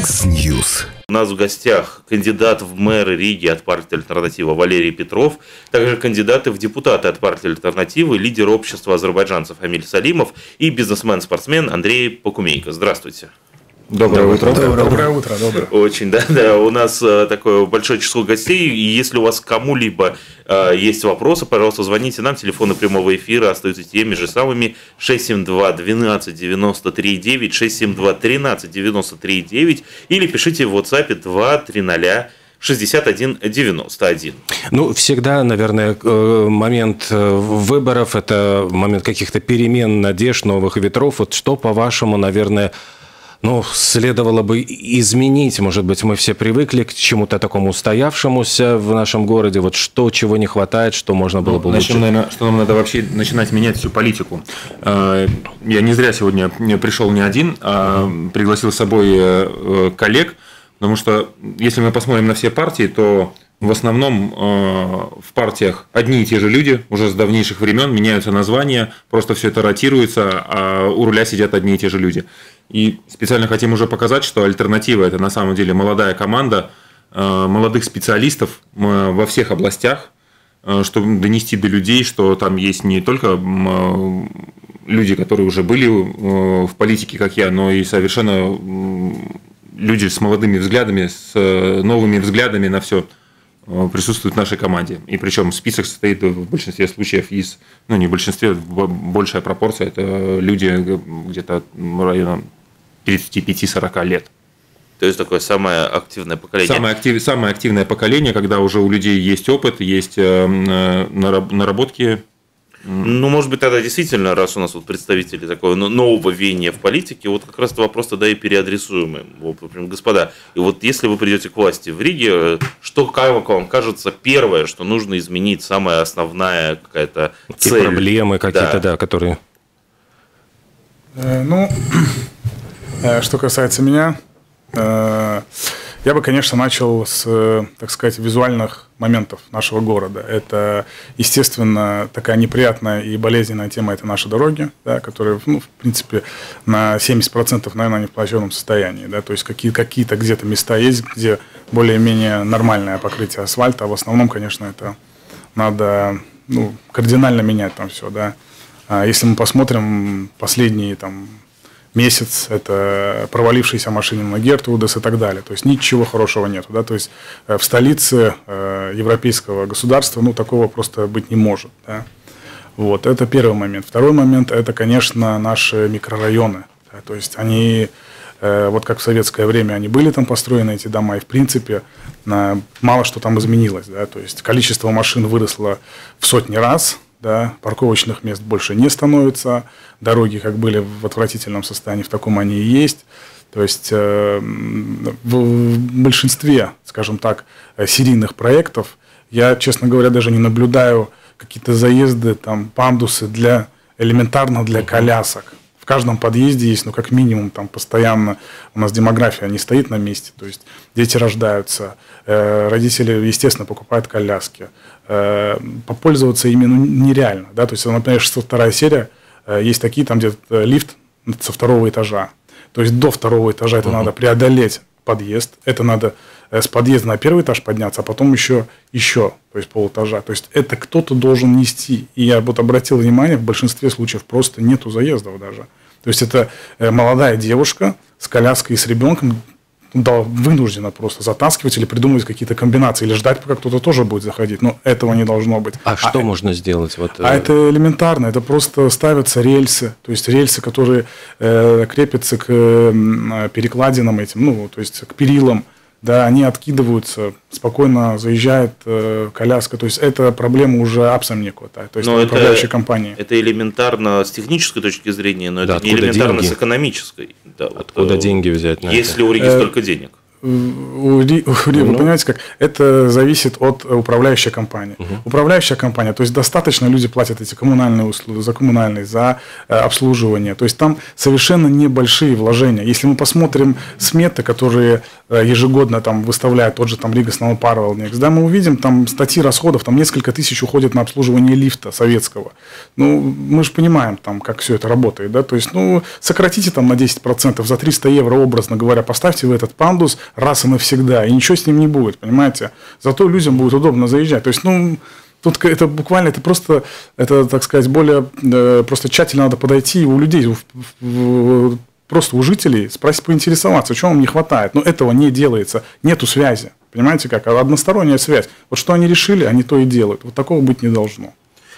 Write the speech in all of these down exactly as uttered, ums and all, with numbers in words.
Яндекс.Ньюс. У нас в гостях кандидат в мэры Риги от партии «Альтернатива» Валерий Петров, также кандидаты в депутаты от партии «Альтернативы», лидер общества азербайджанцев Амиль Салимов и бизнесмен-спортсмен Андрей Покумейко. Здравствуйте. Доброе утро. Доброе, доброе утро. Доброе. Очень, да, да. У нас такое большое число гостей, и если у вас кому-либо э, есть вопросы, пожалуйста, звоните нам. Телефоны прямого эфира остаются теми же самыми: шесть семь два двенадцать девяносто три девять, шесть семь два тринадцать девяносто три девять, или пишите в WhatsApp два три ноль шестьдесят один девяносто один. Ну, всегда, наверное, момент выборов – это момент каких-то перемен, надежд, новых ветров. Вот что, по-вашему, наверное, ну, следовало бы изменить? Может быть, мы все привыкли к чему-то такому устоявшемуся в нашем городе. Вот что, чего не хватает, что можно было бы улучшить? Начнем, наверное, что нам надо вообще начинать менять всю политику. Я не зря сегодня пришел не один, а пригласил с собой коллег, потому что если мы посмотрим на все партии, то в основном в партиях одни и те же люди уже с давнейших времен, меняются названия, просто все это ротируется, а у руля сидят одни и те же люди. И специально хотим уже показать, что «Альтернатива» – это на самом деле молодая команда молодых специалистов во всех областях, чтобы донести до людей, что там есть не только люди, которые уже были в политике, как я, но и совершенно люди с молодыми взглядами, с новыми взглядами на все присутствуют в нашей команде. И причем список состоит в большинстве случаев из, ну не в большинстве, большая пропорция, это люди где-то района тридцати пяти — сорока лет. То есть такое самое активное поколение. Самое, актив, самое активное поколение, когда уже у людей есть опыт, есть наработки. Ну, может быть, тогда действительно, раз у нас вот представители такого нового веяния в политике, вот как раз этот вопрос тогда и переадресуем им. Вот, например, господа, и вот если вы придете к власти в Риге, что, как вам кажется, первое, что нужно изменить, самая основная какая-то цель? И проблемы какие-то, да, да которые... Ну, что касается меня, я бы, конечно, начал с, так сказать, визуальных моментов нашего города. Это, естественно, такая неприятная и болезненная тема – это наши дороги, да, которые, ну, в принципе, на семьдесят процентов, наверное, не в плачевном состоянии. Да, то есть какие- какие-то где-то места есть, где более-менее нормальное покрытие асфальта, а в основном, конечно, это надо, ну, кардинально менять там все. Да. А если мы посмотрим последние там, месяц, это провалившиеся машины на Гертрудес и так далее. То есть ничего хорошего нету. Да? То есть в столице европейского государства ну, такого просто быть не может. Да? Вот, это первый момент. Второй момент – это, конечно, наши микрорайоны. Да? То есть они, вот как в советское время, они были там построены, эти дома, и в принципе мало что там изменилось. Да? То есть количество машин выросло в сотни раз. Да, парковочных мест больше не становится, дороги как были в отвратительном состоянии, в таком они и есть. То есть э, в большинстве, скажем так, серийных проектов я, честно говоря, даже не наблюдаю какие-то заезды, там, пандусы для, элементарно для колясок. В каждом подъезде есть, ну, как минимум, там постоянно у нас демография не стоит на месте, то есть дети рождаются, э, родители, естественно, покупают коляски. Э, попользоваться ими ну, нереально, да, то есть, например, шестьсот вторая серия, э, есть такие, там, где лифт со второго этажа, то есть до второго этажа это uh-huh. надо преодолеть подъезд, это надо с подъезда на первый этаж подняться, а потом еще, еще, то есть полэтажа. То есть это кто-то должен нести. И я вот обратил внимание, в большинстве случаев просто нету заездов даже. То есть это молодая девушка с коляской и с ребенком да, вынуждена просто затаскивать или придумывать какие-то комбинации, или ждать, пока кто-то тоже будет заходить. Но этого не должно быть. А, а что а, можно сделать? Вот, а э... это элементарно. Это просто ставятся рельсы. То есть рельсы, которые э, крепятся к э, перекладинам этим, ну, то есть к перилам. Да, они откидываются, спокойно заезжает э, коляска. То есть эта проблема уже апсом не хватает. То есть но управляющей это, компании. Это элементарно с технической точки зрения, но да, это не элементарно деньги? с экономической. Да, откуда вот, деньги взять? На если это? у Риги столько денег? у, Ри, у Ри, вы понимаете, как это зависит от управляющей компании. Угу. Управляющая компания, то есть достаточно люди платят эти коммунальные услуги, за коммунальные, за э, обслуживание. То есть там совершенно небольшие вложения. Если мы посмотрим сметы, которые э, ежегодно там выставляет тот же там Рига Снамопарвалднекс, да, мы увидим там статьи расходов, там несколько тысяч уходит на обслуживание лифта советского. Ну, мы же понимаем, там, как все это работает, да, то есть, ну, сократите там на десять процентов, за триста евро, образно говоря, поставьте в этот пандус раз и навсегда, и ничего с ним не будет, понимаете? Зато людям будет удобно заезжать. То есть, ну, тут это буквально, это просто, это, так сказать, более, э, просто тщательно надо подойти у людей, в, в, просто у жителей спросить, поинтересоваться, чего вам не хватает. Но этого не делается, нету связи, понимаете как? Односторонняя связь. Вот что они решили, они то и делают. Вот такого быть не должно.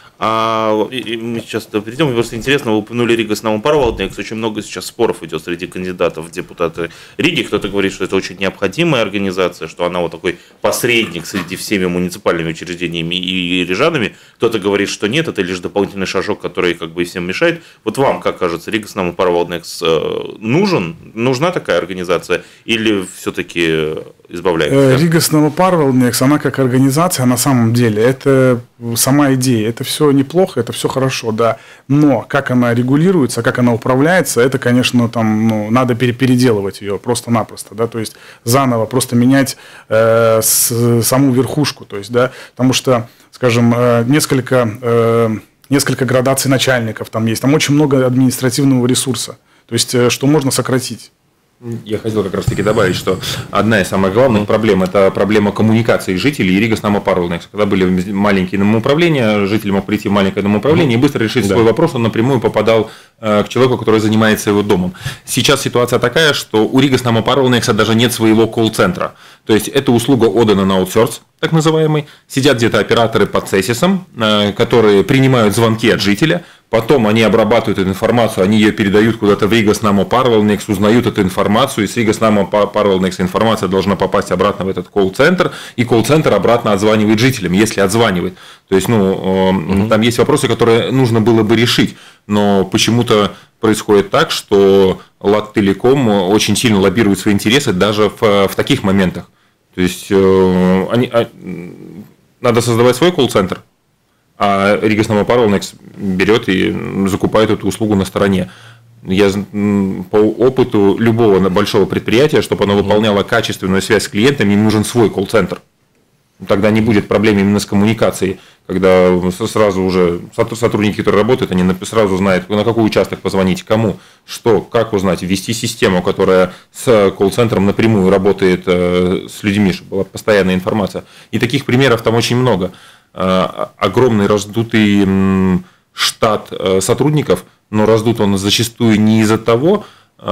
А и, и мы сейчас перейдем. Мне просто интересно, вы упомянули Рига Снамопарвалднекс. Очень много сейчас споров идет среди кандидатов в депутаты Риги. Кто-то говорит, что это очень необходимая организация, что она вот такой посредник среди всеми муниципальными учреждениями и рижанами. Кто-то говорит, что нет, это лишь дополнительный шажок, который как бы всем мешает. Вот вам, как кажется, Рига Снамопарвалднекс нужен? Нужна такая организация? Или все-таки избавляется? Рига Снамопарвалднекс, она как организация, на самом деле, это сама идея, это все неплохо, это все хорошо, да, но как она регулируется, как она управляется, это, конечно, там, ну, надо переделывать ее просто-напросто, да, то есть заново просто менять э, с, саму верхушку, то есть, да, потому что, скажем, э, несколько, э, несколько градаций начальников там есть, там очень много административного ресурса, то есть, э, что можно сократить. Я хотел как раз таки добавить, что одна из самых главных проблем – это проблема коммуникации жителей и Рига Снамопарвалднекс. Когда были маленькие домоуправления, житель мог прийти в маленькое домоуправление и быстро решить да. свой вопрос, он напрямую попадал к человеку, который занимается его домом. Сейчас ситуация такая, что у Рига Снамопарвалднекса даже нет своего колл-центра. То есть, эта услуга отдана на аутсорс, так называемый. Сидят где-то операторы под цессисом, которые принимают звонки от жителя. Потом они обрабатывают эту информацию, они ее передают куда-то в Рига Снамопарвалднекс, узнают эту информацию, и с Рига Снамопарвалднекс информация должна попасть обратно в этот колл-центр, и колл-центр обратно отзванивает жителям, если отзванивает. То есть, ну, угу. там есть вопросы, которые нужно было бы решить, но почему-то происходит так, что Латтелеком очень сильно лоббирует свои интересы даже в, в таких моментах. То есть, э, они, а, надо создавать свой колл-центр, а Рига Снамопарвалднекс берет и закупает эту услугу на стороне. Я по опыту любого большого предприятия, чтобы оно выполняло качественную связь с клиентами, им нужен свой колл-центр. Тогда не будет проблем именно с коммуникацией, когда сразу уже сотрудники, которые работают, они сразу знают, на какой участок позвонить, кому, что, как узнать, ввести систему, которая с колл-центром напрямую работает с людьми, чтобы была постоянная информация. И таких примеров там очень много. Огромный раздутый штат сотрудников, но раздут он зачастую не из-за того,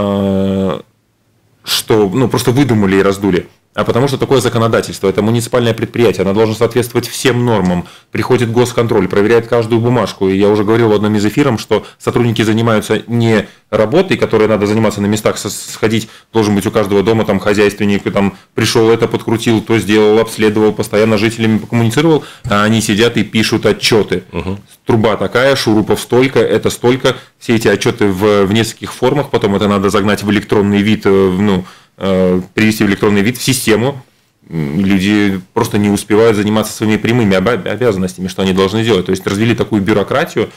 что ну, просто выдумали и раздули, а потому что такое законодательство. Это муниципальное предприятие, оно должно соответствовать всем нормам. Приходит госконтроль, проверяет каждую бумажку. И я уже говорил в одном из эфиров, что сотрудники занимаются не работой, которой надо заниматься на местах, сходить, должен быть у каждого дома там хозяйственник, там пришел это, подкрутил, то сделал, обследовал, постоянно с жителями покоммуницировал, а они сидят и пишут отчеты. Угу. Труба такая, шурупов столько, это столько. Все эти отчеты в, в нескольких формах, потом это надо загнать в электронный вид, ну, привести в электронный вид в систему. Люди просто не успевают заниматься своими прямыми обязанностями, что они должны делать. То есть развили такую бюрократию,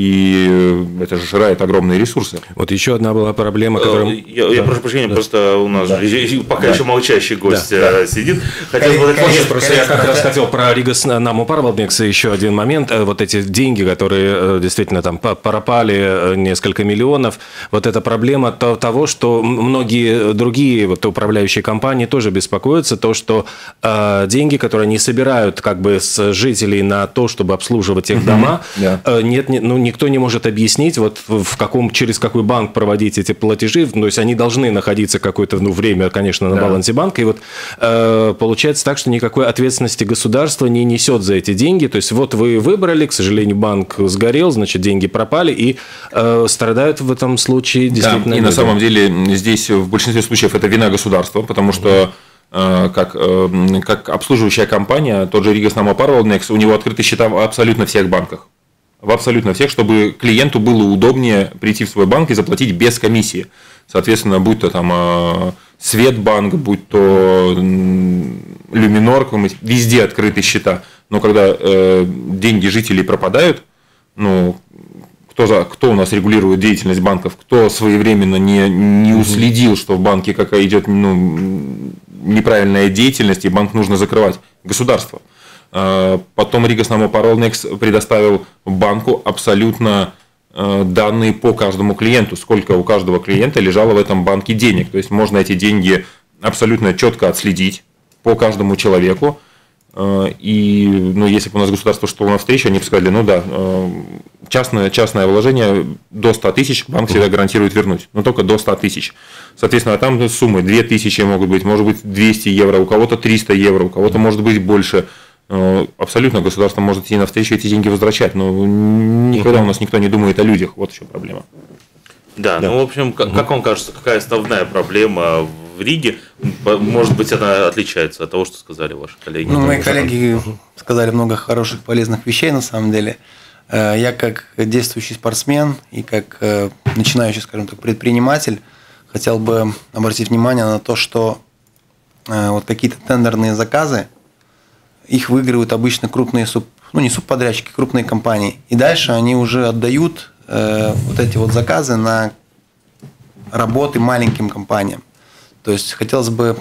и это же жирает огромные ресурсы. Вот еще одна была проблема, которая... Я, я да. прошу прощения, да. просто у нас да. же пока да. еще молчащий гость да. сидит. Хотел задать вопрос. Просто я как раз хотел про Рига Снамопарвалднекс еще один момент. Вот эти деньги, которые действительно там пропали, несколько миллионов. Вот эта проблема того, что многие другие вот управляющие компании тоже беспокоятся, то, что э, деньги, которые они собирают как бы с жителей на то, чтобы обслуживать их угу. дома, yeah. э, нет, не, ну, никто не может объяснить, вот в каком, через какой банк проводить эти платежи. То есть они должны находиться какое-то ну, время, конечно, на yeah. балансе банка. И вот э, получается так, что никакой ответственности государство не несет за эти деньги. То есть вот вы выбрали, к сожалению, банк сгорел, значит, деньги пропали, и э, страдают в этом случае действительно. Да, и люди. На самом деле здесь в большинстве случаев это вина государства, потому что Как, как обслуживающая компания, тот же Рига Снамопарвалднекс, у него открыты счета в абсолютно всех банках. В абсолютно всех, чтобы клиенту было удобнее прийти в свой банк и заплатить без комиссии. Соответственно, будь то там Светбанк, будь то Люминор, везде открыты счета. Но когда э, деньги жителей пропадают, ну, кто, за, кто у нас регулирует деятельность банков, кто своевременно не, не уследил, что в банке какая идет ну, неправильная деятельность, и банк нужно закрывать? Государство. Потом Rigas Namo Parolnieks предоставил банку абсолютно данные по каждому клиенту, сколько у каждого клиента лежало в этом банке денег. То есть можно эти деньги абсолютно четко отследить по каждому человеку. И ну, если бы у нас государство шло навстречу, они бы сказали, ну да, частное, частное вложение до ста тысяч банк всегда гарантирует вернуть, но только до ста тысяч. Соответственно, там суммы две тысячи могут быть, может быть двести евро, у кого-то триста евро, у кого-то может быть больше. Абсолютно государство может идти навстречу, эти деньги возвращать, но никогда у нас никто не думает о людях, вот еще проблема. Да, да. Ну, в общем, как, как вам кажется, какая основная проблема в Риге? Может быть, она отличается от того, что сказали ваши коллеги? Ну, мои коллеги сказали много хороших, полезных вещей, на самом деле. Я как действующий спортсмен и как начинающий, скажем так, предприниматель хотел бы обратить внимание на то, что вот какие-то тендерные заказы, их выигрывают обычно крупные, суп, ну не субподрядчики, крупные компании. И дальше они уже отдают э, вот эти вот заказы на работы маленьким компаниям. То есть хотелось бы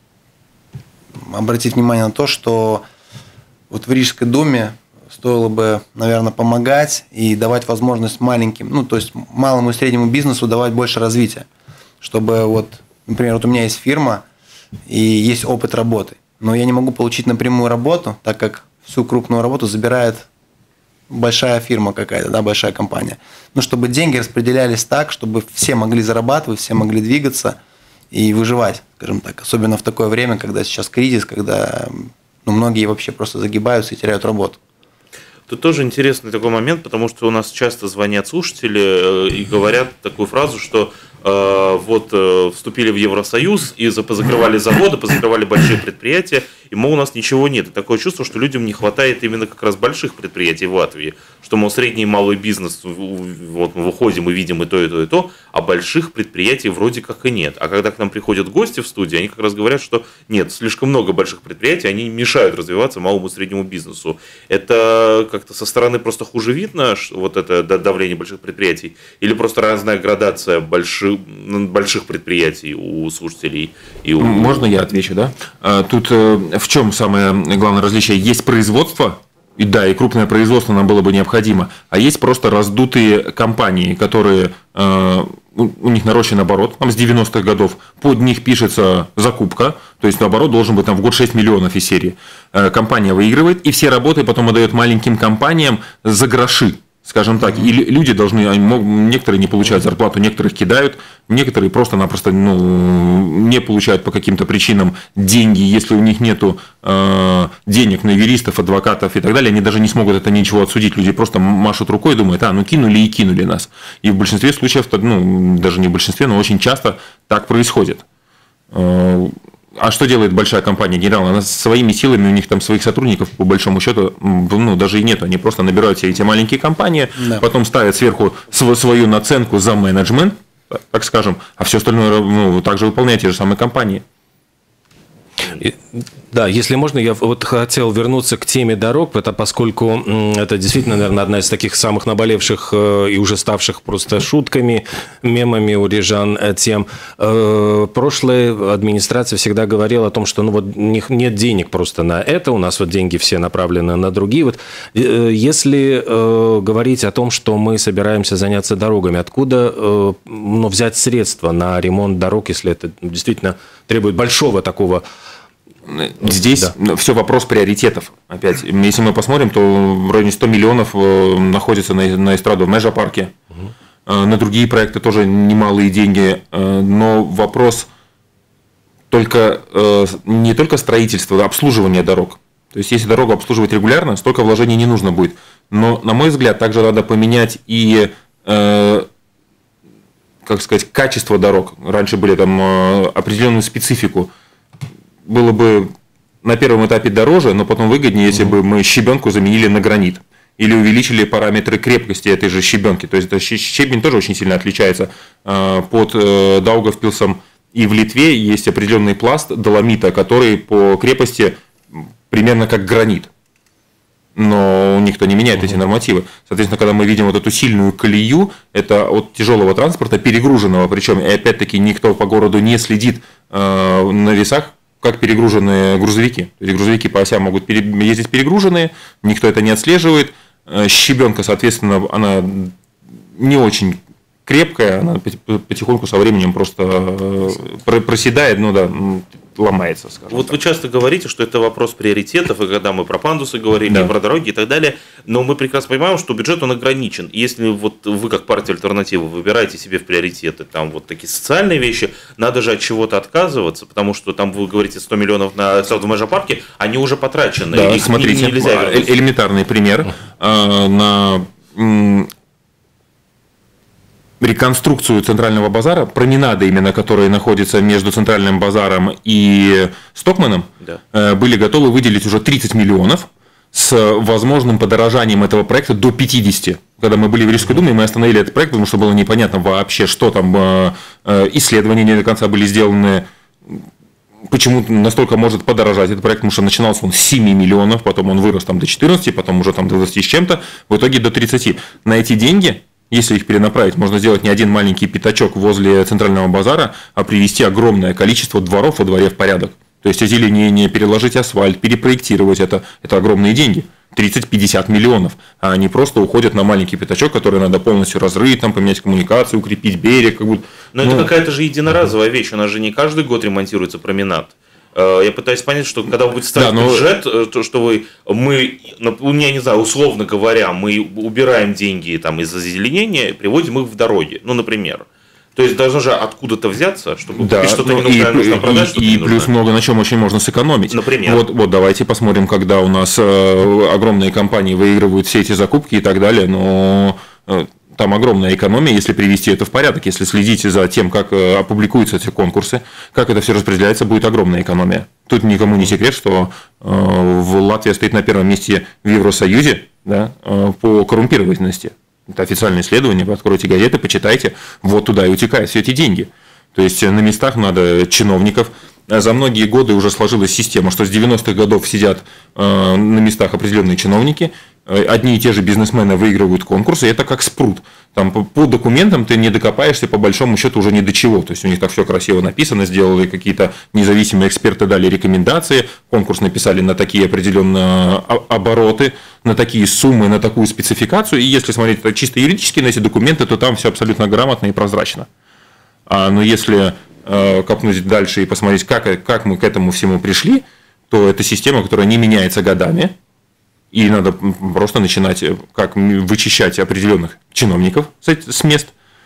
обратить внимание на то, что вот в Рижской думе стоило бы, наверное, помогать и давать возможность маленьким, ну то есть малому и среднему бизнесу давать больше развития. Чтобы вот, например, вот у меня есть фирма и есть опыт работы. Но я не могу получить напрямую работу, так как всю крупную работу забирает большая фирма какая-то, да, большая компания. Но чтобы деньги распределялись так, чтобы все могли зарабатывать, все могли двигаться и выживать, скажем так. Особенно в такое время, когда сейчас кризис, когда ну, многие вообще просто загибаются и теряют работу. Тут тоже интересный такой момент, потому что у нас часто звонят слушатели и говорят такую фразу, что э, вот э, вступили в Евросоюз и позакрывали заводы, позакрывали большие предприятия, и, мол, у нас ничего нет. И такое чувство, что людям не хватает именно как раз больших предприятий в Латвии, что, мол, средний и малый бизнес, вот мы выходим и видим и то, и то, и то, а больших предприятий вроде как и нет. А когда к нам приходят гости в студию, они как раз говорят, что нет, слишком много больших предприятий, они мешают развиваться малому и среднему бизнесу. Это как-то со стороны просто хуже видно, вот это давление больших предприятий, или просто разная градация больших, больших предприятий у слушателей? И у... Можно я отвечу, да? Тут в чем самое главное различие? Есть производство, и да, и крупное производство нам было бы необходимо, а есть просто раздутые компании, которые э, у, у них нарощен оборот, там с девяностых годов, под них пишется закупка, то есть оборот должен быть там в год шесть миллионов из серии. Э, компания выигрывает, и все работы потом отдает маленьким компаниям за гроши. Скажем так, и люди должны, некоторые не получают зарплату, некоторых кидают, некоторые просто-напросто ну, не получают по каким-то причинам деньги, если у них нет э, денег на юристов, адвокатов и так далее, они даже не смогут это ничего отсудить, люди просто машут рукой и думают, а, ну кинули и кинули нас. И в большинстве случаев, ну, даже не в большинстве, но очень часто так происходит. А что делает большая компания Генерал? Она своими силами, у них там своих сотрудников, по большому счету, ну, даже и нет. Они просто набирают все эти маленькие компании, да. Потом ставят сверху свою наценку за менеджмент, так скажем, а все остальное ну, также выполняют те же самые компании. И, да, если можно, я вот хотел вернуться к теме дорог, это поскольку это действительно, наверное, одна из таких самых наболевших и уже ставших просто шутками, мемами у рижан тем. Прошлая администрация всегда говорила о том, что ну вот нет денег просто на это, у нас вот деньги все направлены на другие. Вот если говорить о том, что мы собираемся заняться дорогами, откуда ну, взять средства на ремонт дорог, если это действительно требует большого такого... Здесь да. Все вопрос приоритетов. Опять, если мы посмотрим, то в районе ста миллионов находится на, на эстраду в Межапарке. Угу. На другие проекты тоже немалые деньги. Но вопрос только, не только строительства, а обслуживания дорог. То есть, если дорогу обслуживать регулярно, столько вложений не нужно будет. Но, на мой взгляд, также надо поменять и как сказать, качество дорог. Раньше были там определенную специфику. Было бы на первом этапе дороже, но потом выгоднее, если бы мы щебенку заменили на гранит. Или увеличили параметры крепкости этой же щебенки. То есть, щебень тоже очень сильно отличается под Даугавпилсом И в Литве есть определенный пласт доломита, который по крепости примерно как гранит. Но никто не меняет эти нормативы. Соответственно, когда мы видим вот эту сильную колею, это от тяжелого транспорта, перегруженного, причем, и опять-таки, никто по городу не следит э, на весах, как перегруженные грузовики. То есть грузовики по осям могут ездить перегруженные, никто это не отслеживает. Щебенка, соответственно, она не очень крепкая, она потихоньку со временем просто проседает, ну да, ломается, скажем Вот так. вы часто говорите, что это вопрос приоритетов, и когда мы про пандусы говорили, Да. и про дороги и так далее, но мы прекрасно понимаем, что бюджет он ограничен. И если вот вы, как партия альтернативы, выбираете себе в приоритеты там вот такие социальные вещи, надо же от чего-то отказываться, потому что там вы говорите сто миллионов на в Межапарке, они уже потрачены. Да, их смотрите, нельзя вернуть. э- элементарный пример. Э, На м, реконструкцию центрального базара, променады именно, которые находятся между центральным базаром и Стокманом, Да. э, были готовы выделить уже тридцать миллионов с возможным подорожанием этого проекта до пятидесяти. Когда мы были в Рижской думе, мы остановили этот проект, потому что было непонятно вообще, что там, э, э, исследования не до конца были сделаны, почему настолько может подорожать этот проект, потому что начинался он с семи миллионов, потом он вырос там до четырнадцати, потом уже там до двадцати с чем-то, в итоге до тридцати. На эти деньги, если их перенаправить, можно сделать не один маленький пятачок возле центрального базара, а привести огромное количество дворов во дворе в порядок. То есть озеленение, переложить асфальт, перепроектировать это, это огромные деньги. тридцать-пятьдесят миллионов, а они просто уходят на маленький пятачок, который надо полностью разрыть, там, поменять коммуникацию, укрепить берег. Как будто... Но ну, это какая-то же единоразовая вещь, у нас же не каждый год ремонтируется променад. Э, Я пытаюсь понять, что когда вы будете ставить Да, но- бюджет, э, то, что вы, мы, ну, я не знаю, условно говоря, мы убираем деньги там из озеленения и приводим их в дороги, ну, например. То есть должно же откуда-то взяться, чтобы Да, купить что-то ну, ненужное, и, нужно продать, и- что-то и не нужно. плюс много на чем очень можно сэкономить. Например? Вот, вот давайте посмотрим, когда у нас э, огромные компании выигрывают все эти закупки и так далее, но э, там огромная экономия, если привести это в порядок, если следить за тем, как э, опубликуются эти конкурсы, как это все распределяется, будет огромная экономия. Тут никому не секрет, что э, в Латвия стоит на первом месте в Евросоюзе, да, э, по коррумпированности. Это официальное исследование, вы откройте газеты, почитайте, вот туда и утекают все эти деньги. То есть на местах надо чиновников. За многие годы уже сложилась система, что с девяностых годов сидят э, на местах определенные чиновники, э, одни и те же бизнесмены выигрывают конкурсы, и это как спрут. Там по, по документам ты не докопаешься, по большому счету, уже ни до чего. То есть у них так все красиво написано, сделали какие-то независимые эксперты, дали рекомендации, конкурс написали на такие определенные обороты, на такие суммы, на такую спецификацию. И если смотреть чисто юридически на эти документы, то там все абсолютно грамотно и прозрачно. А, но если э, копнуть дальше и посмотреть, как, как мы к этому всему пришли, то это система, которая не меняется годами. И надо просто начинать как вычищать определенных чиновников с мест,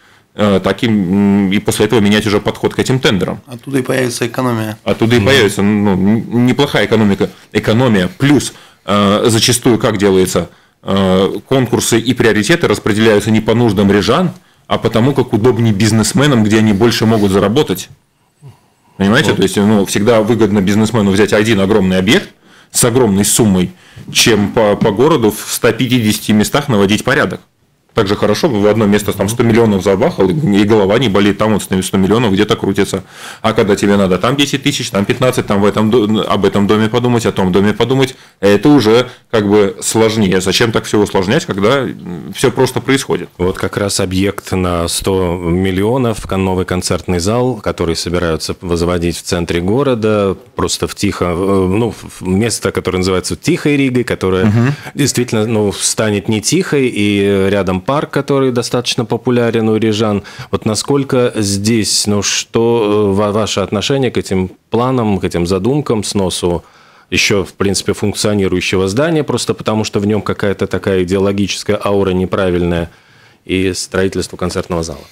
э, так и, и после этого менять уже подход к этим тендерам. Оттуда и появится экономия. Оттуда и появится ну, неплохая экономика, экономия. Плюс э, зачастую как делается, э, конкурсы и приоритеты распределяются не по нуждам рижан, а потому как удобнее бизнесменам, где они больше могут заработать. Понимаете? Вот. То есть ну, всегда выгодно бизнесмену взять один огромный объект с огромной суммой, чем по, по городу в ста пятидесяти местах наводить порядок. Так же хорошо, в одно место там сто миллионов забахал, и голова не болит, там вот сто миллионов где-то крутится. А когда тебе надо там десять тысяч, там пятнадцать, там в этом, об этом доме подумать, о том доме подумать, это уже как бы сложнее. Зачем так все усложнять, когда все просто происходит? Вот как раз объект на сто миллионов, новый концертный зал, который собираются возводить в центре города, просто в тихо, ну, место, которое называется Тихой Ригой, которое угу. действительно ну, станет не тихой, и рядом парк, который достаточно популярен у рижан. Вот насколько здесь, ну что ваше отношение к этим планам, к этим задумкам, сносу еще, в принципе, функционирующего здания, просто потому что в нем какая-то такая идеологическая аура неправильная, и строительству концертного зала?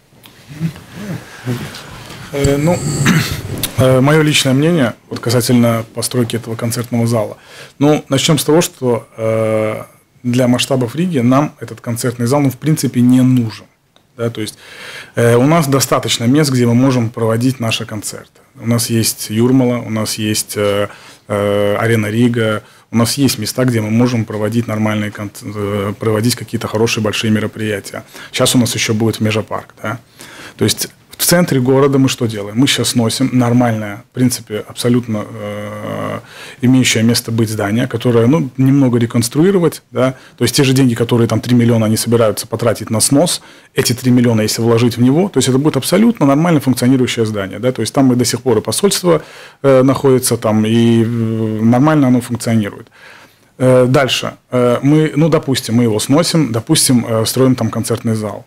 Э, ну, э, мое личное мнение вот касательно постройки этого концертного зала. Ну, начнем с того, что э, для масштабов Риги нам этот концертный зал, ну, в принципе, не нужен. Да, то есть э, у нас достаточно мест, где мы можем проводить наши концерты. У нас есть Юрмала, у нас есть э, э, Арена Рига, у нас есть места, где мы можем проводить нормальные, э, проводить какие-то хорошие большие мероприятия. Сейчас у нас еще будет Межапарк. Да? То есть В центре города мы что делаем? Мы сейчас сносим нормальное, в принципе, абсолютно э, имеющее место быть здание, которое, ну, немного реконструировать, да, то есть те же деньги, которые там три миллиона они собираются потратить на снос, эти три миллиона, если вложить в него, то есть это будет абсолютно нормально функционирующее здание, да, то есть там и до сих пор и посольство э, находится там, и э, нормально оно функционирует. Э, дальше. Э, мы, ну, допустим, мы его сносим, допустим, э, строим там концертный зал.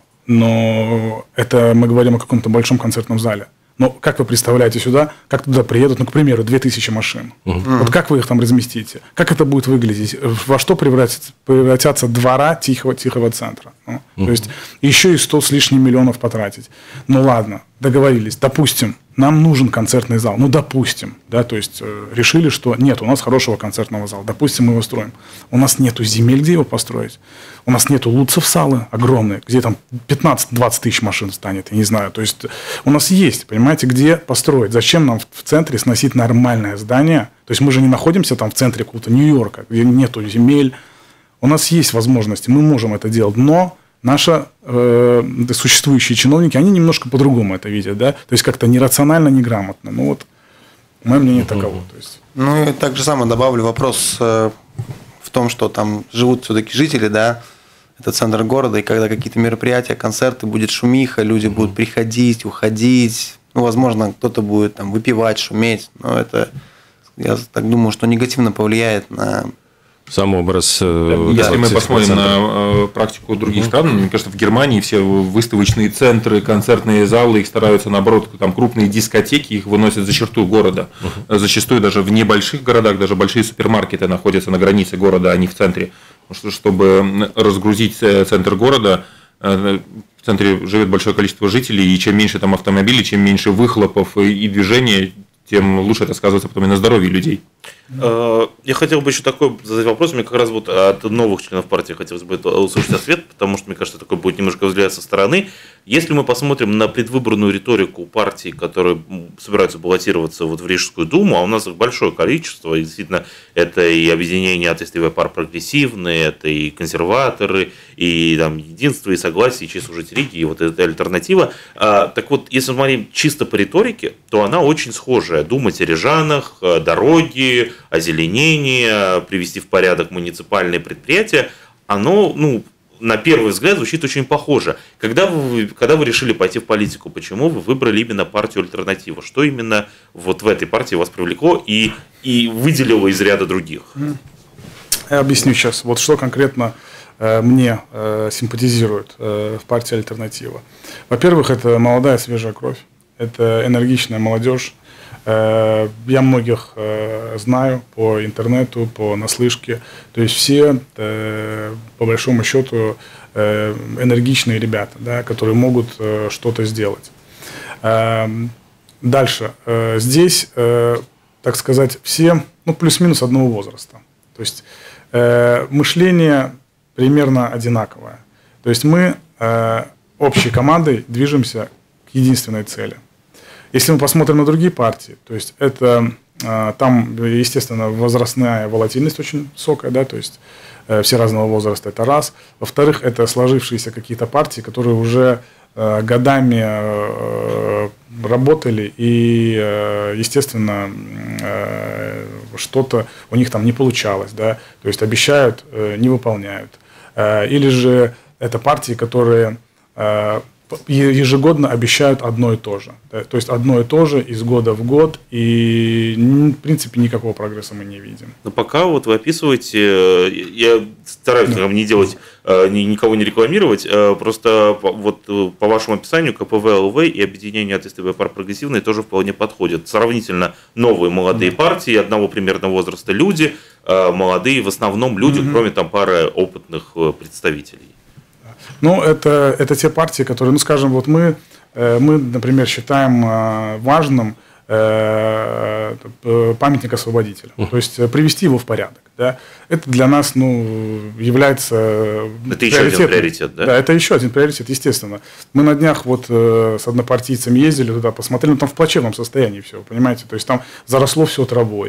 Но это мы говорим о каком-то большом концертном зале. Но как вы представляете сюда, как туда приедут, ну, к примеру, две тысячи машин? Угу. Вот как вы их там разместите? Как это будет выглядеть? Во что превратятся, превратятся двора тихого, тихого центра? Ну, угу. То есть еще и сто с лишним миллионов потратить. Ну ладно, договорились. Допустим, нам нужен концертный зал. Ну, допустим. Да, то есть э, решили, что нет, у нас хорошего концертного зала. Допустим, мы его строим. У нас нету земель, где его построить. У нас нету луцев салы огромные, где там пятнадцать-двадцать тысяч машин станет, я не знаю. То есть у нас есть, понимаете, где построить. Зачем нам в центре сносить нормальное здание? То есть мы же не находимся там в центре какого-то Нью-Йорка, где нету земель. У нас есть возможности, мы можем это делать, но наши э, существующие чиновники, они немножко по-другому это видят, да? То есть как-то нерационально, неграмотно. Ну вот, мое мнение таково. То есть. Ну и так же самое добавлю вопрос э, в том, что там живут все-таки жители, да, это центр города, и когда какие-то мероприятия, концерты, будет шумиха, люди mm-hmm. будут приходить, уходить, ну, возможно, кто-то будет там выпивать, шуметь, но это, я так думаю, что негативно повлияет на... Сам образ. Если да, мы посмотрим центра. на практику других mm-hmm. стран, мне кажется, в Германии все выставочные центры, концертные залы, их стараются, наоборот, там крупные дискотеки, их выносят за черту города. Mm-hmm. Зачастую даже в небольших городах, даже большие супермаркеты находятся на границе города, а не в центре. Потому что, чтобы разгрузить центр города, в центре живет большое количество жителей, и чем меньше там автомобилей, чем меньше выхлопов и движения, тем лучше это сказывается потом и на здоровье людей. Я хотел бы еще такой задать вопрос. Мне как раз вот от новых членов партии хотелось бы услышать ответ, потому что, мне кажется, такой будет немножко взгляд со стороны. Если мы посмотрим на предвыборную риторику партий, которые собираются баллотироваться вот в Рижскую думу, а у нас их большое количество, и действительно, это и объединение «Атеистовый пар прогрессивные», это и консерваторы, и там «Единство», и «Согласие», и «Честь служить Риге», и вот эта альтернатива. Так вот, если смотреть чисто по риторике, то она очень схожая. Думать о рижанах, дороги, озеленение, привести в порядок муниципальные предприятия, оно, ну, на первый взгляд звучит очень похоже. Когда вы, когда вы решили пойти в политику, почему вы выбрали именно партию «Альтернатива»? Что именно вот в этой партии вас привлекло и, и выделило из ряда других? Я объясню сейчас, вот что конкретно э, мне э, симпатизирует э, в партии «Альтернатива». Во-первых, это молодая свежая кровь, это энергичная молодежь. Я многих знаю по интернету, по наслышке. То есть все, по большому счету, энергичные ребята, да, которые могут что-то сделать. Дальше. Здесь, так сказать, все, ну, плюс-минус одного возраста. То есть мышление примерно одинаковое. То есть мы общей командой движемся к единственной цели. Если мы посмотрим на другие партии, то есть это там, естественно, возрастная волатильность очень высокая, да, то есть все разного возраста, это раз. Во-вторых, это сложившиеся какие-то партии, которые уже годами работали и, естественно, что-то у них там не получалось, да, то есть обещают, не выполняют. Или же это партии, которые ежегодно обещают одно и то же. То есть одно и то же из года в год, и в принципе никакого прогресса мы не видим. Но пока вот вы описываете, я стараюсь да. не делать, никого не рекламировать, просто вот по вашему описанию ка пэ вэ эл вэ и объединение «Атеистовый пар прогрессивные» тоже вполне подходят. Сравнительно новые молодые да. партии, одного примерно возраста люди, молодые в основном люди, угу. кроме там пары опытных представителей. Ну, это, это те партии, которые, ну, скажем, вот мы, мы, например, считаем важным памятник освободителя, uh-huh. то есть привести его в порядок. Да? Это для нас, ну, является это еще один приоритет, да? Да, это еще один приоритет, естественно. Мы на днях вот с однопартийцами ездили туда, посмотрели, ну, там в плачевном состоянии все, понимаете, то есть там заросло все травой.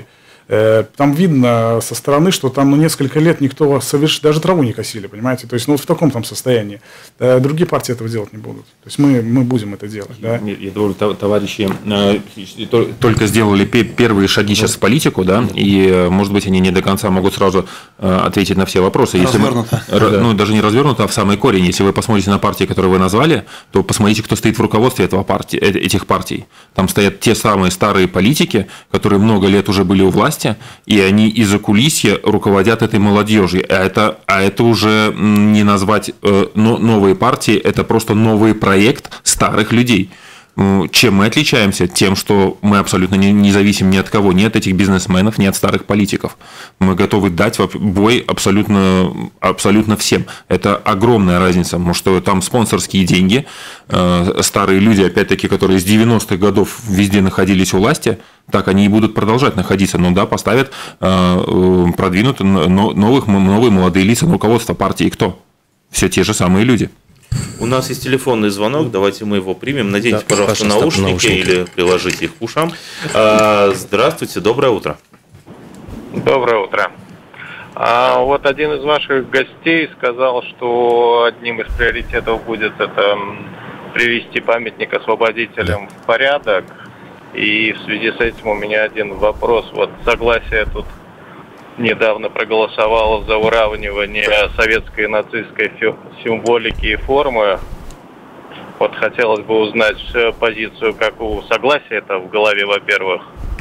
Там видно со стороны, что там ну, несколько лет никто соверш... даже траву не косили, понимаете? То есть, ну, вот в таком там состоянии. Другие партии этого делать не будут. То есть, мы, мы будем это делать. Да? Я думаю, товарищи только сделали первые шаги сейчас в политику, да, и, может быть, они не до конца могут сразу ответить на все вопросы. Если развернуто. Мы, да. Ну, даже не развернуто, а в самый корень. Если вы посмотрите на партии, которые вы назвали, то посмотрите, кто стоит в руководстве этого партии, этих партий. Там стоят те самые старые политики, которые много лет уже были у власти, и они из-за кулисья руководят этой молодежью. А это, а это уже не назвать э, новые партии, это просто новый проект старых людей. Чем мы отличаемся? Тем, что мы абсолютно не, не зависим ни от кого, ни от этих бизнесменов, ни от старых политиков. Мы готовы дать бой абсолютно, абсолютно всем. Это огромная разница, потому что там спонсорские деньги, э, старые люди, опять-таки, которые с девяностых годов везде находились у власти, так они и будут продолжать находиться. Но да, поставят, э, продвинут новых, новые молодые лица на руководство партии. Кто? Все те же самые люди. У нас есть телефонный звонок, давайте мы его примем. Наденьте, да, пожалуйста, пожалуйста наушники, наушники или приложите их к ушам. Здравствуйте, доброе утро. Доброе утро. А вот один из ваших гостей сказал, что одним из приоритетов будет это привести памятник освободителям в порядок. И в связи с этим у меня один вопрос. Вот согласие тут недавно проголосовало за уравнивание советской и нацистской символики и формы. Вот хотелось бы узнать позицию, как у согласия это в голове, во-первых,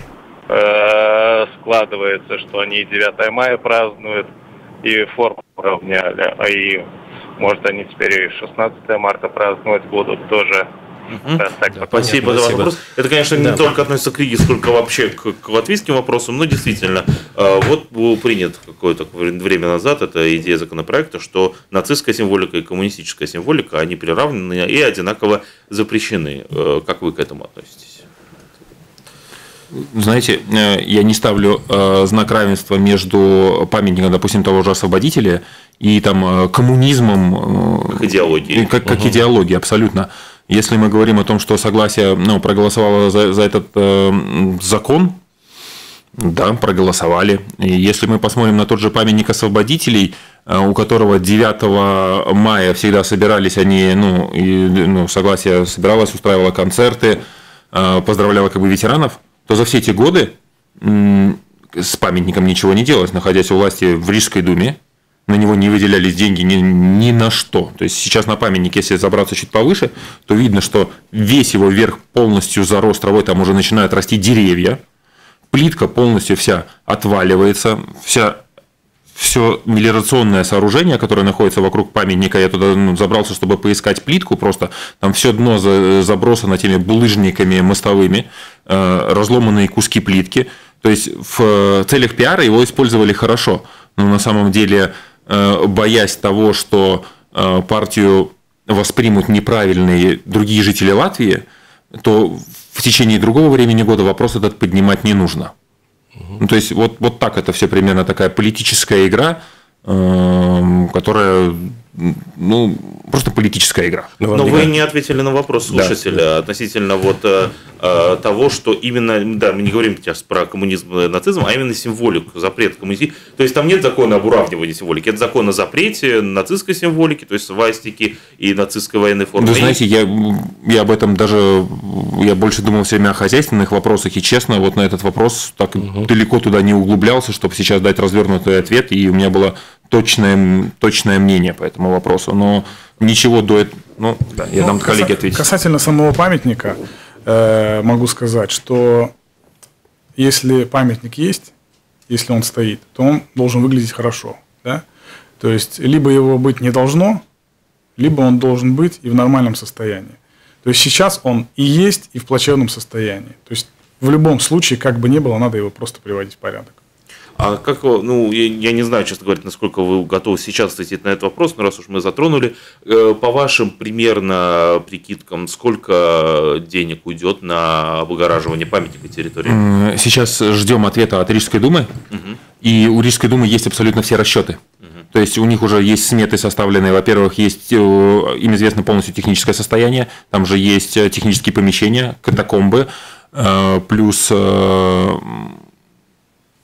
складывается, что они девятое мая празднуют и форму уравняли, а и может они теперь и шестнадцатое марта праздновать будут тоже. Угу. Да, так, да, спасибо за вопрос. Это, конечно, не да. только относится к Риге, сколько вообще к, к латвийским вопросам, но действительно, вот был принят какое-то время назад эта идея законопроекта, что нацистская символика и коммунистическая символика, они приравнены и одинаково запрещены. Как вы к этому относитесь? Знаете, я не ставлю знак равенства между памятником, допустим, того же освободителя и там коммунизмом. Как идеологией. Как, как угу. идеологией, абсолютно. Если мы говорим о том, что согласие ну, проголосовало за, за этот э, закон, да, проголосовали. И если мы посмотрим на тот же памятник освободителей, э, у которого девятого мая всегда собирались они, ну, и, ну согласие собиралось, устраивало концерты, э, поздравляло как бы ветеранов, то за все эти годы э, с памятником ничего не делалось, находясь у власти в Рижской думе. На него не выделялись деньги ни, ни на что. То есть сейчас на памятник, если забраться чуть повыше, то видно, что весь его верх полностью зарос травой, там уже начинают расти деревья, плитка полностью вся отваливается, вся, все мелиорационное сооружение, которое находится вокруг памятника, я туда ну, забрался, чтобы поискать плитку, просто там все дно забросано теми булыжниками мостовыми, разломанные куски плитки. То есть в целях пиара его использовали хорошо, но на самом деле боясь того, что партию воспримут неправильные другие жители Латвии, то в течение другого времени года вопрос этот поднимать не нужно. Угу. Ну, то есть, вот, вот так это все примерно такая политическая игра, которая, ну, просто политическая игра. Но, Но вы не ответили на вопрос слушателя да. относительно вот э, того, что именно, да, мы не говорим сейчас про коммунизм и нацизм, а именно символику, запрет коммунизма. То есть там нет закона об уравнивании символики, это закон о запрете нацистской символики, то есть свастики и нацистской военной формы. Вы знаете, я, я об этом даже, я больше думал все время о хозяйственных вопросах, и честно, вот на этот вопрос так угу. далеко туда не углублялся, чтобы сейчас дать развернутый ответ, и у меня было точное, точное мнение по этому вопросу, но ничего до этого, ну, да, я ну, дам коллеге ответить. Касательно самого памятника, э, могу сказать, что если памятник есть, если он стоит, то он должен выглядеть хорошо, да? То есть, либо его быть не должно, либо он должен быть и в нормальном состоянии. То есть, сейчас он и есть, и в плачевном состоянии. То есть, в любом случае, как бы ни было, надо его просто приводить в порядок. А как, ну, я, я не знаю, честно говоря, насколько вы готовы сейчас ответить на этот вопрос, но раз уж мы затронули, по вашим примерно прикидкам, сколько денег уйдет на облагораживание памятника территории? Сейчас ждем ответа от Рижской думы, угу. и у Рижской думы есть абсолютно все расчеты. Угу. То есть у них уже есть сметы составленные, во-первых, есть, им известно полностью техническое состояние, там же есть технические помещения, катакомбы, плюс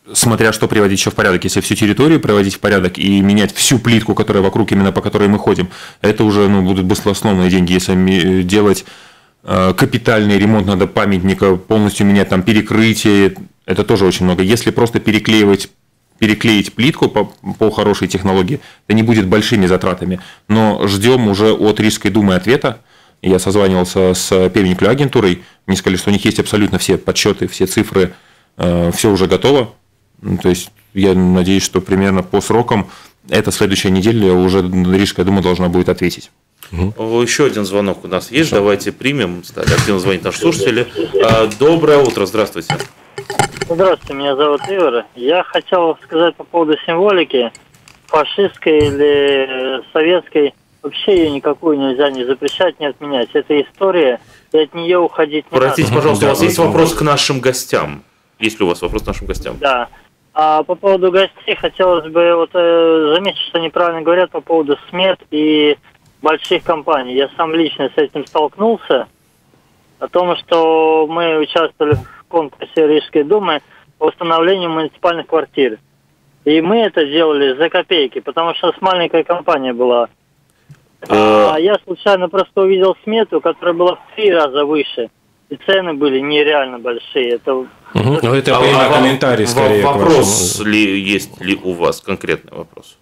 смотря что приводить еще в порядок. Если всю территорию приводить в порядок и менять всю плитку, которая вокруг, именно по которой мы ходим, это уже ну, будут баснословные деньги. Если делать капитальный ремонт, надо памятника, полностью менять там перекрытие, это тоже очень много. Если просто переклеивать, переклеить плитку по, по хорошей технологии, это не будет большими затратами. Но ждем уже от Рижской думы ответа. Я созванивался с Пермиклю агентурой, мне сказали, что у них есть абсолютно все подсчеты, все цифры, все уже готово. То есть я надеюсь, что примерно по срокам, это следующая неделя, уже Рижская дума должна будет ответить. Угу. Еще один звонок у нас есть. Хорошо. Давайте примем. Активно звонит наш слушатель. Доброе утро, здравствуйте. Здравствуйте, меня зовут Игорь. Я хотел сказать по поводу символики. Фашистской или советской. Вообще ее никакую нельзя не запрещать, не отменять. Это история, и от нее уходить не Простите, надо. пожалуйста, у вас есть вопрос к нашим гостям? Есть ли у вас вопрос к нашим гостям? Да. А по поводу гостей хотелось бы вот, э, заметить, что неправильно говорят по поводу смет и больших компаний. Я сам лично с этим столкнулся. О том, что мы участвовали в конкурсе Рижской думы по установлению муниципальных квартир. И мы это делали за копейки, потому что у нас маленькая компания была. А я случайно просто увидел смету, которая была в три раза выше. И цены были нереально большие. Это, угу. Ну, это а, а, комментарий скорее. Вопрос ли есть ли у вас, конкретный вопрос?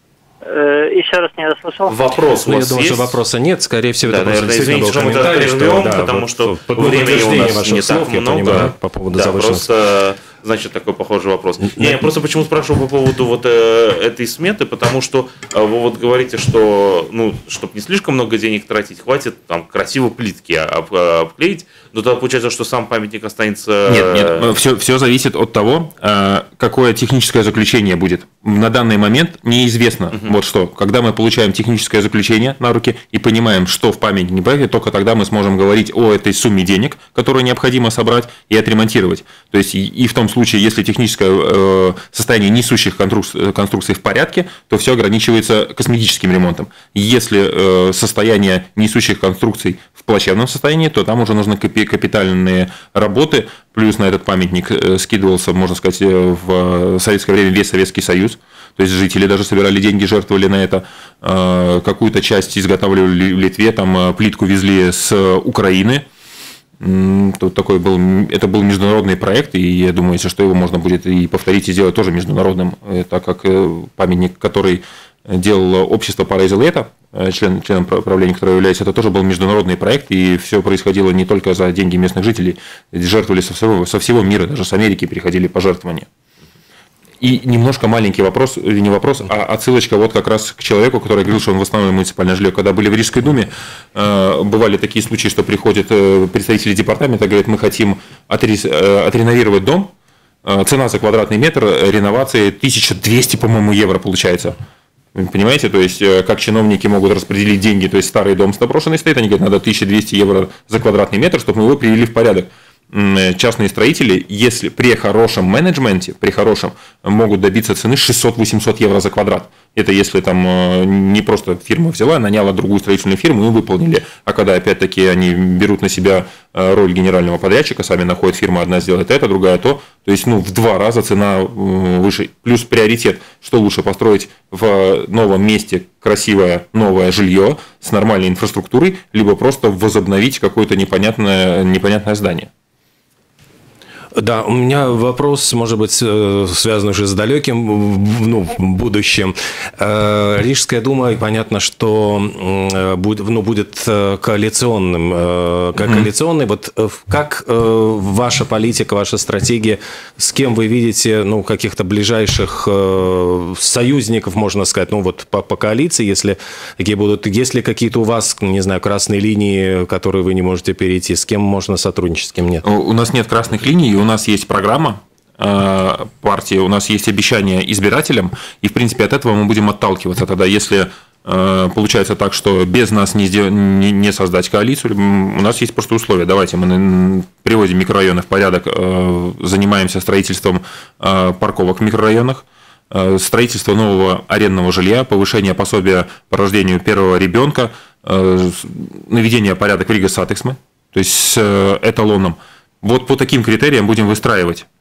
Еще раз не расслышал. Вопрос у ну, вас я думаю, есть? что вопроса нет. Скорее всего, да, это наверное, просто извините, что мы это прервем, да, потому вот, что по, времени у нас ваших не слов, так я много. Понимаю, по поводу да, завышенности. просто, значит, такой похожий вопрос. Не, я просто почему спрашиваю по поводу вот э, этой сметы, потому что э, вы вот говорите, что, ну, чтобы не слишком много денег тратить, хватит там красиво плитки об, обклеить, но тогда получается, что сам памятник останется... Нет, нет, все, все зависит от того, какое техническое заключение будет. На данный момент неизвестно, uh-huh. вот что, когда мы получаем техническое заключение на руки и понимаем, что в памятнике не проекте, только тогда мы сможем говорить о этой сумме денег, которую необходимо собрать и отремонтировать. То есть и в том случае, если техническое состояние несущих конструкций в порядке, то все ограничивается косметическим ремонтом. Если состояние несущих конструкций в плачевном состоянии, то там уже нужны капитальные работы, плюс на этот памятник скидывался, можно сказать, в советское время весь Советский Союз, то есть жители даже собирали деньги, жертвовали на это, какую-то часть изготавливали в Литве, там плитку везли с Украины. Тут такой был, это был международный проект, и я думаю, если что, его можно будет и повторить, и сделать тоже международным, так как памятник, который делало общество Парайза Лето, член, членом правления, которое является, это тоже был международный проект, и все происходило не только за деньги местных жителей, жертвовали со всего, со всего мира, даже с Америки приходили пожертвования. И немножко маленький вопрос, не вопрос, а отсылочка вот как раз к человеку, который говорил, что он восстанавливает муниципальное жилье. Когда были в Рижской думе, бывали такие случаи, что приходят представители департамента, говорят, мы хотим отреновировать дом, цена за квадратный метр реновации тысяча двести, по-моему, евро получается. Понимаете, то есть, как чиновники могут распределить деньги, то есть, старый дом заброшенный стоит, они говорят, надо тысяча двести евро за квадратный метр, чтобы мы его привели в порядок. Частные строители, если при хорошем менеджменте, при хорошем, могут добиться цены шестьсот-восемьсот евро за квадрат. Это если там не просто фирма взяла, наняла другую строительную фирму и выполнили. А когда опять-таки они берут на себя роль генерального подрядчика, сами находят фирма, одна сделает это, другая то, то есть ну, в два раза цена выше. Плюс приоритет, что лучше построить в новом месте красивое новое жилье с нормальной инфраструктурой, либо просто возобновить какое-то непонятное, непонятное здание. Да, у меня вопрос, может быть, связан уже с далеким, ну, будущим. Рижская дума, понятно, что будет, ну, будет коалиционным, как коалиционный. Вот как ваша политика, ваша стратегия, с кем вы видите, ну, каких-то ближайших союзников, можно сказать, ну, вот по, по коалиции, если такие будут, есть ли какие-то у вас, не знаю, красные линии, которые вы не можете перейти, с кем можно сотрудничать, с кем нет? У нас нет красных линий, у нас есть программа партии, у нас есть обещания избирателям, и, в принципе, от этого мы будем отталкиваться. Тогда, если получается так, что без нас не, сдел... не создать коалицию, у нас есть просто условия. Давайте мы приводим микрорайоны в порядок, занимаемся строительством парковок в микрорайонах, строительство нового арендного жилья, повышение пособия по рождению первого ребенка, наведение порядка в Рига Сатексме, то есть с эталоном. Вот по таким критериям будем выстраивать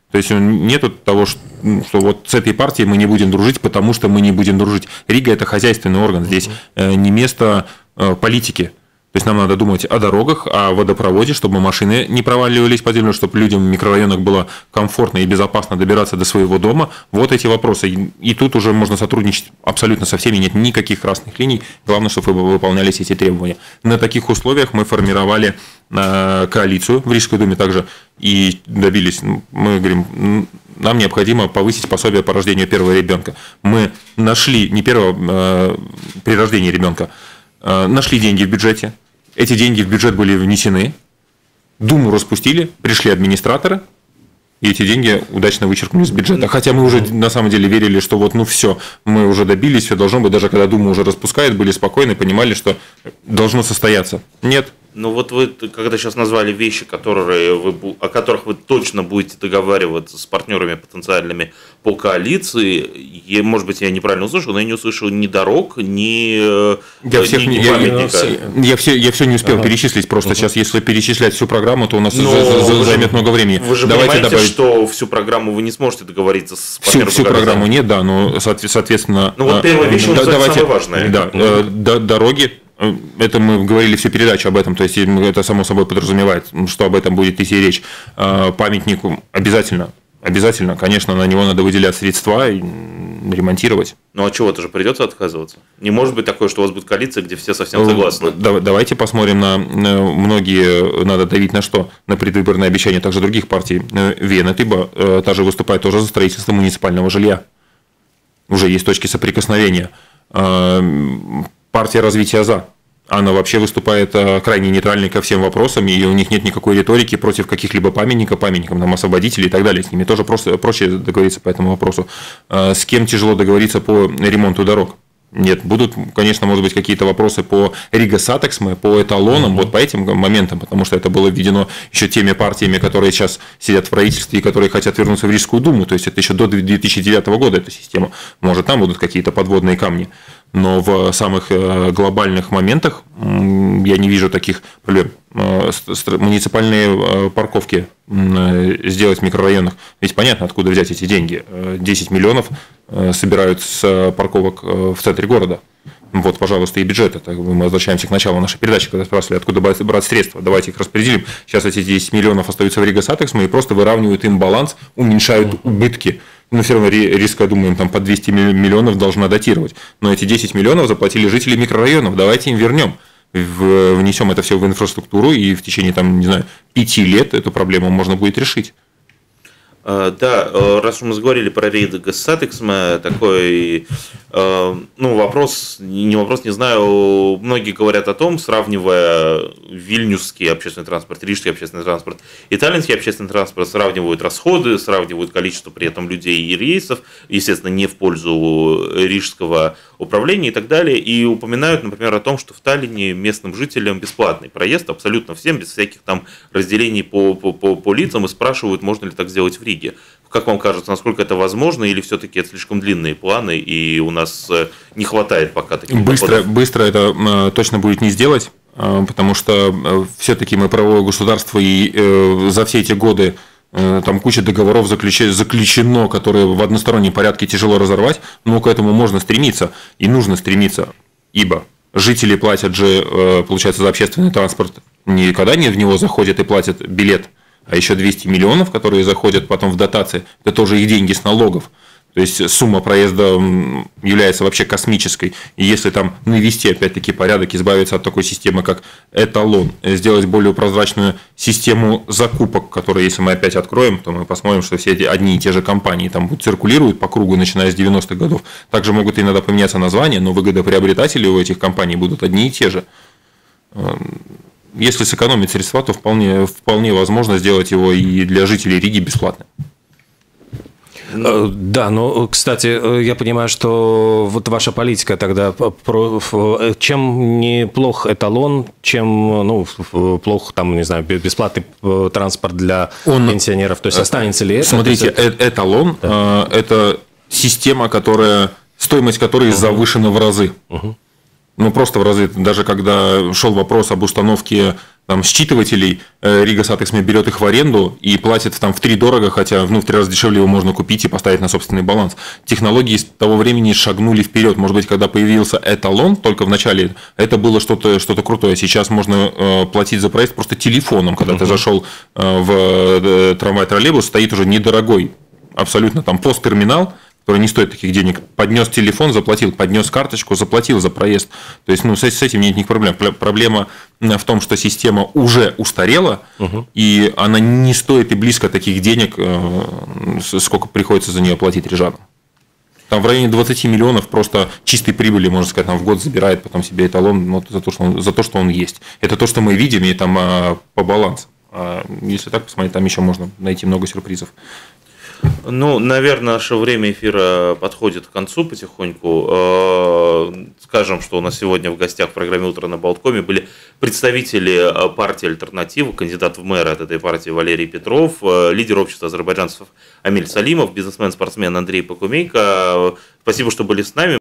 То есть нету того, что, что вот с этой партией мы не будем дружить, потому что мы не будем дружить. Рига – это хозяйственный орган, здесь не место политики. То есть нам надо думать о дорогах, о водопроводе, чтобы машины не проваливались под землю, чтобы людям в микрорайонах было комфортно и безопасно добираться до своего дома. Вот эти вопросы. И тут уже можно сотрудничать абсолютно со всеми, нет никаких красных линий. Главное, чтобы выполнялись эти требования. На таких условиях мы формировали коалицию в Рижской думе также и добились. Мы говорим, нам необходимо повысить пособие по рождению первого ребенка. Мы нашли, не первого, при рождении ребенка, нашли деньги в бюджете, эти деньги в бюджет были внесены, Думу распустили, пришли администраторы, и эти деньги удачно вычеркнули из бюджета. Хотя мы уже на самом деле верили, что вот ну все, мы уже добились, все должно быть, даже когда Дума уже распускает, были спокойны, понимали, что должно состояться. Нет. Ну вот вы, когда сейчас назвали вещи, которые вы, о которых вы точно будете договариваться с партнерами потенциальными по коалиции, я, может быть, я неправильно услышал, но я не услышал ни дорог, ни, я всех, ни, ни я, памятника. Я, я, все, я все не успел ага. перечислить, просто ага. сейчас, если перечислять всю программу, то у нас но займет много времени. Вы же Давайте понимаете, добавить... что всю программу вы не сможете договориться с партнерами? Всю, всю программу нет, да, но, соответственно... Ну вот первая вещь, да, давайте, самая важная. Да, mm-hmm. дороги. Это мы говорили всю передачу об этом, то есть это само собой подразумевает, что об этом будет идти речь. Памятнику обязательно, обязательно, конечно, на него надо выделять средства и ремонтировать. Ну а чего-то же придется отказываться? Не может быть такое, что у вас будет коалиция, где все совсем согласны. Давайте посмотрим на многие, надо давить на что? На предвыборные обещания также других партий. Вена Тыба та же выступает тоже за строительство муниципального жилья. Уже есть точки соприкосновения. Партия развития «За». Она вообще выступает крайне нейтральной ко всем вопросам, и у них нет никакой риторики против каких-либо памятников, памятникам, там, освободителей и так далее. С ними тоже просто, проще договориться по этому вопросу. С кем тяжело договориться по ремонту дорог? Нет, будут, конечно, может быть, какие-то вопросы по Рига Сатексме, по эталонам, mm-hmm. вот по этим моментам, потому что это было введено еще теми партиями, которые сейчас сидят в правительстве и которые хотят вернуться в Рижскую думу, то есть это еще до две тысячи девятого года эта система, может, там будут какие-то подводные камни, но в самых глобальных моментах я не вижу таких проблем. Муниципальные парковки сделать в микрорайонах, ведь понятно, откуда взять эти деньги. десять миллионов собирают с парковок в центре города. Вот, пожалуйста, и бюджет. Это мы возвращаемся к началу нашей передачи, когда спрашивали, откуда брать средства. Давайте их распределим. Сейчас эти десять миллионов остаются в Рига Сатексме и просто выравнивают им баланс, уменьшают убытки. Но все равно Рижская дума им там по двести миллионов должна датировать. Но эти десять миллионов заплатили жители микрорайонов. Давайте им вернем. Внесем это все в инфраструктуру, и в течение там, не знаю, пяти лет эту проблему можно будет решить. Да, раз мы заговорили про Рига Сатексме, такой, ну, вопрос, не вопрос, не знаю, многие говорят о том, сравнивая вильнюсский общественный транспорт, рижский общественный транспорт и таллинский общественный транспорт, сравнивают расходы, сравнивают количество при этом людей и рейсов, естественно, не в пользу рижского управления и так далее, и упоминают, например, о том, что в Таллине местным жителям бесплатный проезд, абсолютно всем, без всяких там разделений по, по, по, по лицам, и спрашивают, можно ли так сделать в Риге. Как вам кажется, насколько это возможно, или все-таки это слишком длинные планы, и у нас не хватает пока таких быстро, доходов? Быстро это точно будет не сделать, потому что все-таки мы правовое государство, и за все эти годы там куча договоров заключено, которые в одностороннем порядке тяжело разорвать, но к этому можно стремиться, и нужно стремиться, ибо жители платят же, получается, за общественный транспорт, не когда они в него заходят и платят билет, а еще двести миллионов, которые заходят потом в дотации, это тоже их деньги с налогов. То есть сумма проезда является вообще космической. И если там навести опять-таки порядок, избавиться от такой системы, как эталон, сделать более прозрачную систему закупок, которую, если мы опять откроем, то мы посмотрим, что все эти одни и те же компании там циркулируют по кругу, начиная с девяностых годов. Также могут иногда поменяться названия, но выгодоприобретатели у этих компаний будут одни и те же. Если сэкономить средства, то вполне, вполне возможно сделать его и для жителей Риги бесплатным. Да, но, кстати, я понимаю, что вот ваша политика тогда, чем не плох эталон, чем ну, плох, там, не знаю, бесплатный транспорт для Он, пенсионеров, то есть останется ли это? Смотрите, это... эталон да. – это система, которая, стоимость которой угу. завышена в разы. Угу. Ну, просто в разы, даже когда шел вопрос об установке там, считывателей, Рига Сатексме берет их в аренду и платит там втридорого, хотя ну, в три раза дешевле его можно купить и поставить на собственный баланс. Технологии с того времени шагнули вперед. Может быть, когда появился эталон, только в начале это было что-то что-то крутое. Сейчас можно э, платить за проезд просто телефоном. Когда uh-huh. ты зашел э, в э, трамвай-троллейбус, стоит уже недорогой, абсолютно там посттерминал, который не стоит таких денег, поднес телефон, заплатил, поднес карточку, заплатил за проезд. То есть, ну, с, с этим нет никаких проблем. Проблема в том, что система уже устарела, угу. и она не стоит и близко таких денег, сколько приходится за нее платить рижанам. Там в районе двадцати миллионов просто чистой прибыли, можно сказать, там в год забирает потом себе эталон ну, за, то, что он, за то, что он есть. Это то, что мы видим, и там а, по балансу. А если так посмотреть, там еще можно найти много сюрпризов. Ну, наверное, наше время эфира подходит к концу потихоньку. Скажем, что у нас сегодня в гостях в программе «Утро на Болткоме» были представители партии «Альтернатива», кандидат в мэры от этой партии Валерий Петров, лидер общества азербайджанцев Амиль Салимов, бизнесмен-спортсмен Андрей Покумейко. Спасибо, что были с нами.